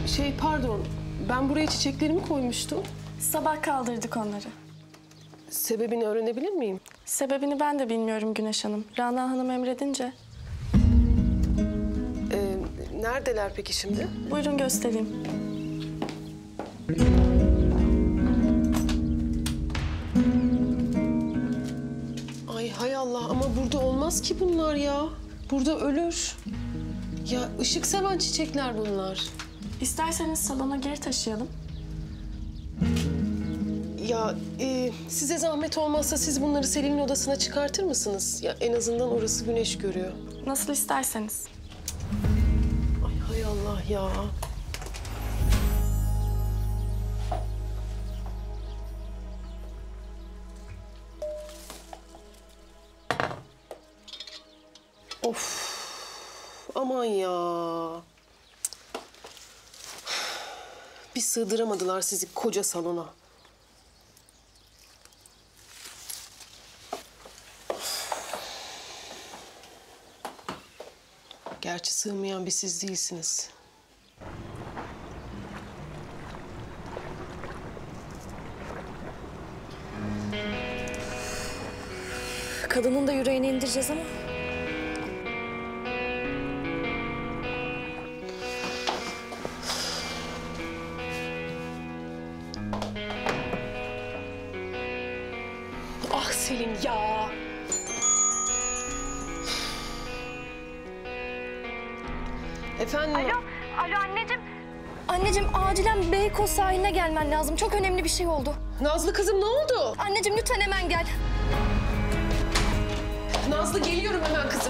Pardon. Ben buraya çiçeklerimi koymuştum. Sabah kaldırdık onları. Sebebini öğrenebilir miyim? Sebebini ben de bilmiyorum Güneş Hanım. Rana Hanım emredince. Neredeler peki şimdi? Buyurun göstereyim. Ay hay Allah ama burada olmaz ki bunlar ya. Burada ölür. Ya ışık seven çiçekler bunlar. İsterseniz salona geri taşıyalım. Ya size zahmet olmazsa siz bunları Selin'in odasına çıkartır mısınız? Ya en azından orası güneş görüyor. Nasıl isterseniz. Ay hay Allah ya. Of. Aman ya. Bir sığdıramadılar sizi koca salona. Gerçi sığmayan bir siz değilsiniz. Kadının da yüreğini indireceğiz ama. Ah Selin ya. Efendim? Alo anneciğim. Anneciğim acilen Beykoz sahiline gelmen lazım. Çok önemli bir şey oldu. Nazlı kızım ne oldu? Anneciğim lütfen hemen gel. Nazlı geliyorum hemen kızım.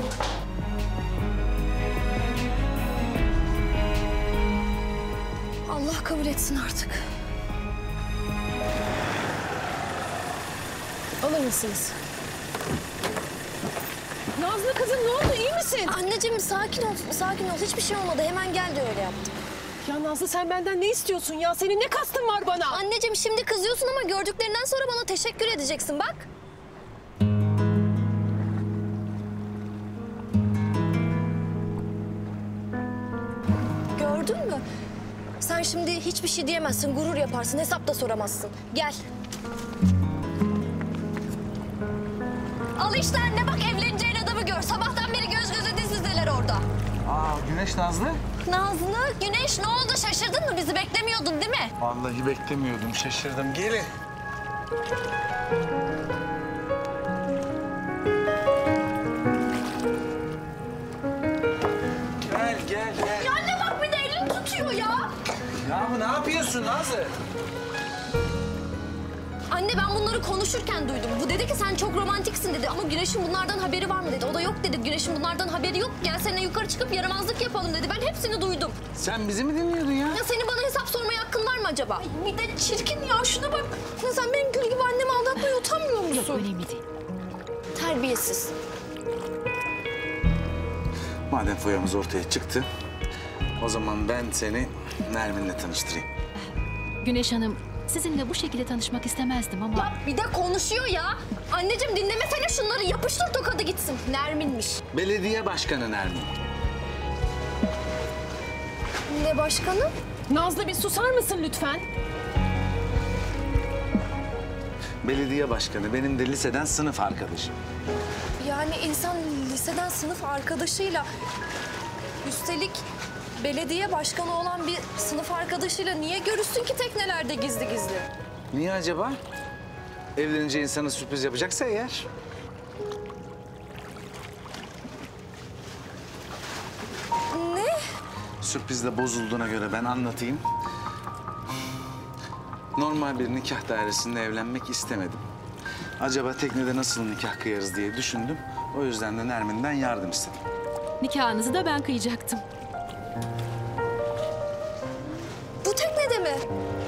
Allah kabul etsin artık. Alır mısınız? Nazlı kızım ne oldu? İyi misin? Anneciğim sakin ol, sakin ol. Hiçbir şey olmadı. Hemen gel de öyle yaptım. Ya Nazlı sen benden ne istiyorsun ya? Senin ne kastın var bana? Anneciğim şimdi kızıyorsun ama gördüklerinden sonra bana teşekkür edeceksin bak. Gördün mü? Sen şimdi hiçbir şey diyemezsin, gurur yaparsın, hesap da soramazsın. Gel. Al işte anne bak evleneceğin adamı gör. Sabahtan beri göz göze dizdiler orada. Aa Güneş Nazlı. Nazlı, Güneş ne oldu? Şaşırdın mı? Bizi beklemiyordun değil mi? Vallahi beklemiyordum, şaşırdım. Gelin. Gel, gel, gel. Ya anne bak bir de elini tutuyor ya. Ya bu ne yapıyorsun Nazlı? Anne ben bunları konuşurken duydum. Bu dedi ki sen çok romantiksin dedi ama Güneş'in bunlardan haberi var mı dedi. O da yok dedi. Güneş'in bunlardan haberi yok. Gel seninle yukarı çıkıp yaramazlık yapalım dedi. Ben hepsini duydum. Sen bizi mi dinliyordun ya? Ya senin bana hesap sormaya hakkın var mı acaba? Ay, bir de çirkin ya şuna bak. Ya sen benim gül gibi annemi aldatmaya utanmıyor musun? Yok önemli değil. Terbiyesiz. Madem foyamız ortaya çıktı, o zaman ben seni Nermin'le tanıştırayım. Güneş Hanım, sizinle bu şekilde tanışmak istemezdim ama... Ya bir de konuşuyor ya. Anneciğim dinlemesene şunları. Yapıştır tokadı gitsin. Nermin'miş. Belediye başkanı Nermin. Ne başkanı? Nazlı bir susar mısın lütfen? Belediye başkanı benim de liseden sınıf arkadaşım. Yani insan liseden sınıf arkadaşıyla... Üstelik belediye başkanı olan bir sınıf arkadaşıyla niye görüşsün ki teknelerde gizli gizli? Niye acaba? Evlenince insana sürpriz yapacaksa eğer. Ne? Sürprizle bozulduğuna göre ben anlatayım. Normal bir nikah dairesinde evlenmek istemedim. Acaba teknede nasıl nikah kıyarız diye düşündüm. O yüzden de Nermin'den yardım istedim. Nikahınızı da ben kıyacaktım. Bu teknede mi?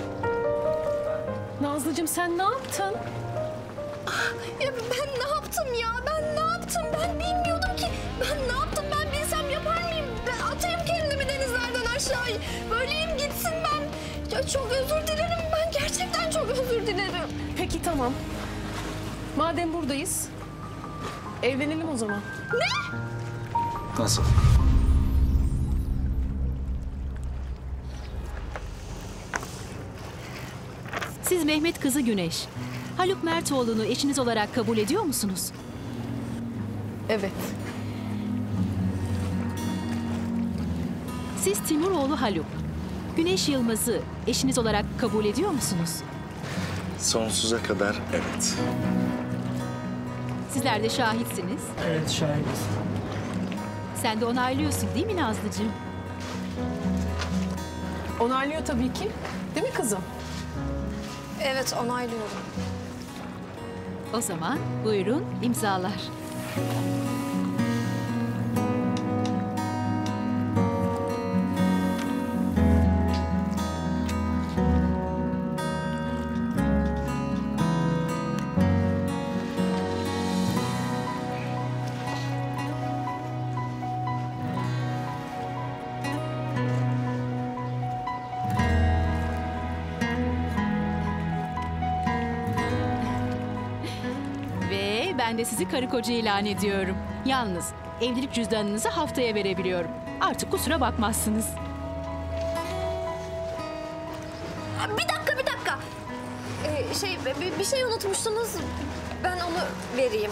Nazlıcığım sen ne yaptın? Ya ben ne yaptım ya? Ben ne yaptım? Ben bilmiyordum ki. Ben ne yaptım? Ben bilsem yapar mıyım? Ben atayım kendimi denizlerden aşağıya. Böyleyim gitsin ben. Ya çok özür dilerim. Ben gerçekten çok özür dilerim. Peki tamam. Madem buradayız, evlenelim o zaman. Nasıl? Siz Mehmet kızı Güneş, Haluk Mertoğlu'nu eşiniz olarak kabul ediyor musunuz? Evet. Siz Timuroğlu Haluk, Güneş Yılmaz'ı eşiniz olarak kabul ediyor musunuz? Sonsuza kadar evet. Sizler de şahitsiniz. Evet, şahidiz. Sen de onaylıyorsun değil mi Nazlıcığım? Onaylıyor tabii ki. Değil mi kızım? Evet, onaylıyorum. O zaman buyurun imzalar. Ve ben de sizi karı koca ilan ediyorum. Yalnız evlilik cüzdanınızı haftaya verebiliyorum. Artık kusura bakmazsınız. Bir dakika. Bir şey unutmuşsunuz. Ben onu vereyim.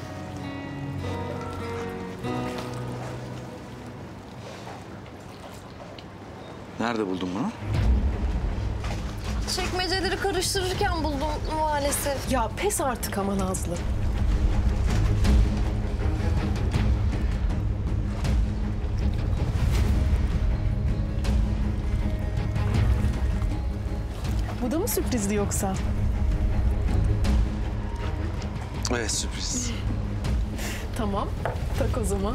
Nerede buldun bunu? Çekmeceleri karıştırırken buldum maalesef. Ya pes artık ama Nazlı. Bu da mı sürprizdi yoksa? Evet, sürpriz. Tamam, tak o zaman.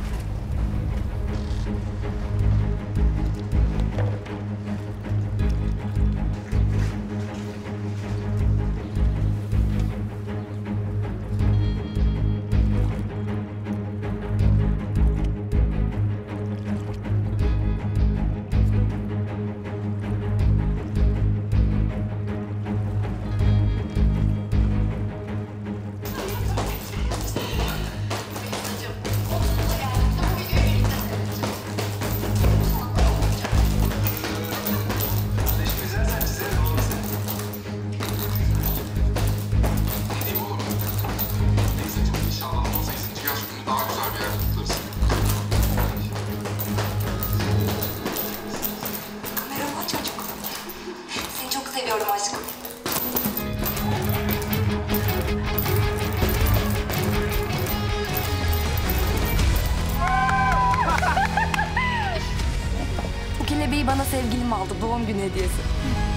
Merhaba çocuk. Seni çok seviyorum aşkım. Bu kelebeği bana sevgilim aldı. Doğum günü hediyesi.